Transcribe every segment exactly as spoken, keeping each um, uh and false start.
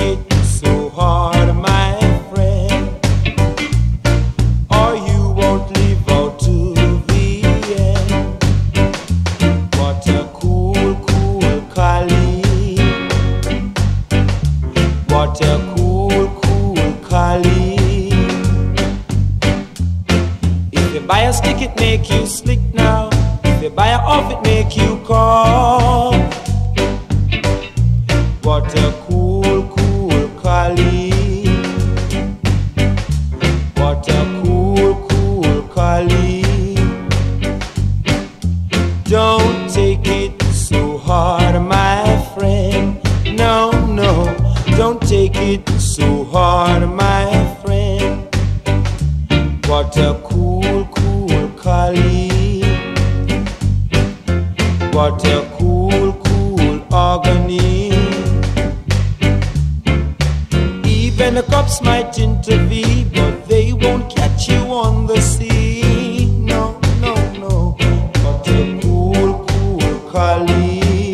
it so hard, my friend, or you won't live out to the end. What a cool, cool Collie. What a cool, cool Collie. If you buy a stick, it make you slick now. If you buy a off, it make you call. What a cool, cool Collie. What a cool, cool Collie. Don't take it so hard, my friend. No, no, don't take it so hard, my friend. What a cool, cool Collie. What a cool, cool agony. Even the cops might intervene, but they won't catch you on the scene. No, no, no. What a cool, cool Collie.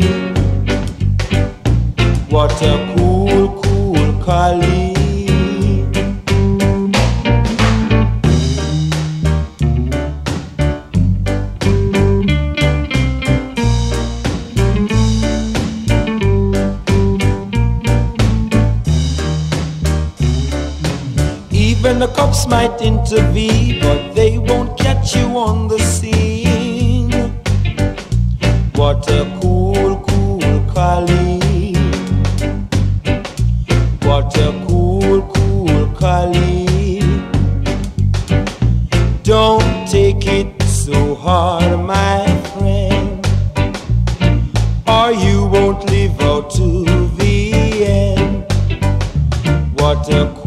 What a cool, cool Collie. Even the cops might intervene, but they won't catch you on the scene. What a cool, cool Collie. What a cool, cool Collie. Don't take it so hard, my friend, or you won't live out to the end. What a